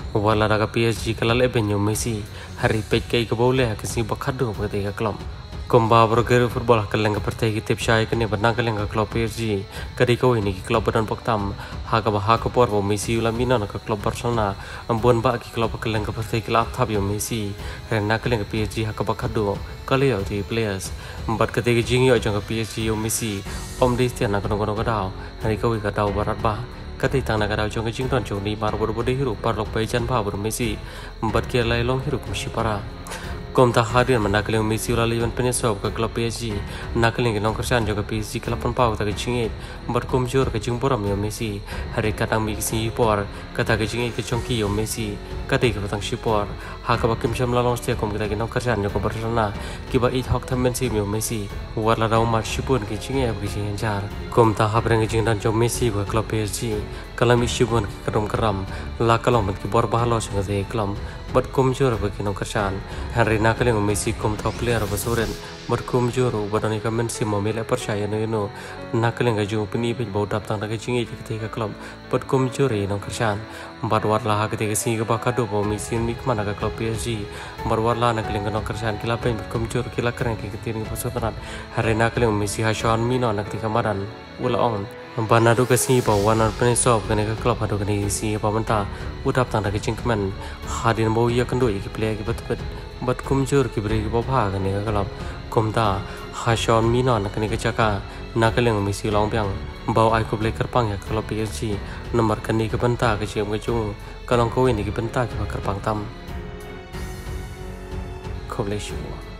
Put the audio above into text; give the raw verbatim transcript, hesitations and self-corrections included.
wala daga P S G kala lebe nyo Messi hari pek kai ke boleh kasi bakado berkata ke klub komba bergerak football kaleng partai kita percaya kene benar kaleng klub P S G kadi kau ini klub badan paktam haka bah haka por bo Messi ulam mina nak klub Barcelona ambon ba ki klub kaleng partai kelab thap yo Messi rena kaleng P S G haka bakado kali yo di players empat ketika jing yo jang P S G yo Messi om di tian nak kono kono kadau hari kau ika dau barat ba kati tang nak kadau jang jing ton jong ni mar bor bor hiru parlok pai jan ba bor Messi empat kia lai long hiru kumsi para kom tak hadir menakling Messi ulah liban penyesal ke klub P S G nakling ke nongkersan juga P S G kelap pau tak kecingit berkumjur ke jingporam yo Messi hari katang mi kisi por kata kecingit ke congki yo Messi kati ke batang sipor haka bakim jam lalong setia kom kita ke nongkersan juga Barcelona kiba it hok tamen si yo Messi warla raum mar sipun ke cingit ke cingit jar kom tak habreng ke cingdan jo Messi ke klub P S G kalam sipun ke kerum keram la kalom ke bor bahalo sing ke klub bat kumjur ke nongkersan hari nakling Messi kom top player basuren berkum juru badani kamen si memilih percaya neno nakling gaju peni pej bau datang tak cingi ketika klub berkum juri nong kersan empat warla ketika si ke bakado bau Messi mik mana ke klub P S G empat warla nakling nong kersan kila pen berkum jur kila keren ke ketika pasuran hari nakling Messi hasan mino nak ketika maran ula on Bana do kasi pa wanan penisop kene ke klub hadu kene si pa menta udap tang ke cingkemen hadin bau ya kendo iki player ki bet bat kumjur ki beri ki bapa kene ke klub komta hasan mina nak kene ke caka nakaleng Messi long piang bau ai ko play kerpang ya klub P S G nomor kene ke benta ke cium ke cung kalong ko ini ki benta ki kerpang tam ko play